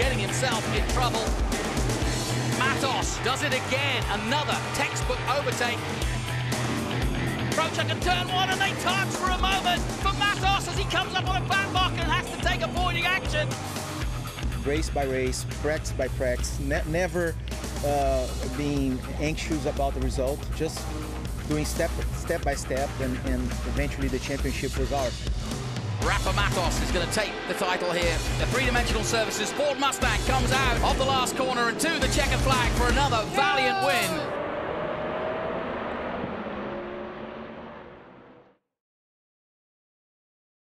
getting himself in trouble. Matos does it again, another textbook overtake. Approach up to turn one, and they touch for a moment for Matos as he comes up on a back marker and has to take avoiding action. Race by race, practice by practice, never being anxious about the result, just doing step by step, and eventually the championship was ours. Rafa Matos is going to take the title here. The three-dimensional services Ford Mustang comes out of the last corner and to the checkered flag for another valiant win.